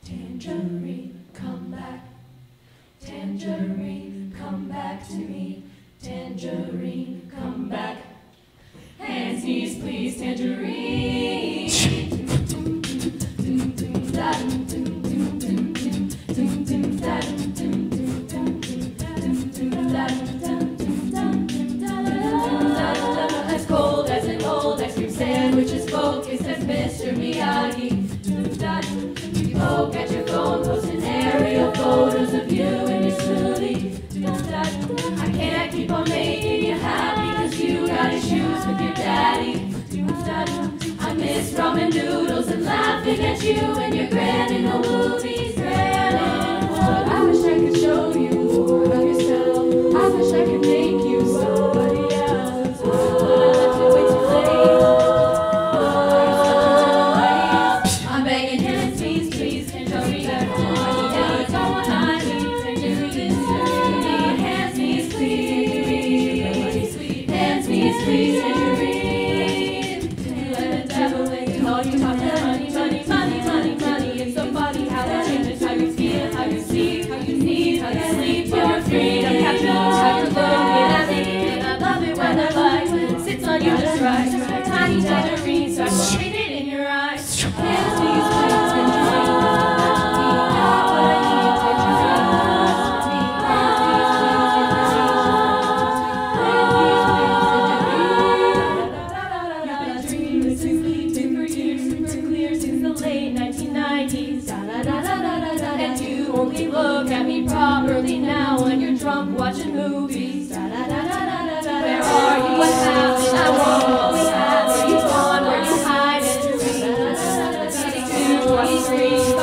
Tangerine, come back. Tangerine, come back to me. Tangerine, come back. Hands, knees, please, Tangerine. As cold as an old ice cream sandwich is focused as Mr. Miyagi. You poke at your phone, posting aerial photos of you and your smoothie. I can't keep on making you happy cause you got issues with your daddy. I miss ramen noodles and laughing at you and your grand in the movies. I wish I could show you more of yourself. I wish I could make you somebody else. But I left it way too late. I'm begging hands, please, please, Tangerine. That's all I need, Tangerine. Hands, knees, please. Hands, knees, please, Tangerine. Let the devil in all you talk about money, money, money, money, money. It's so funny how that changes how you feel, how you see, how you need, how you sleep. You're freedom captured, how you're looking at me. And I love it when the light sits on you just right. Just a tiny tangerine, so I can read it in your eyes. Hands, knees, please, Tangerine. What I need, Tangerine. Hands, knees, please, Tangerine. You've been dreaming super years, super clear since the late 1990s. And you only look at me properly now when you're drunk watching movies. Where are you? What happened? I want what we had. Where you gone? Where you hiding? 22, 23.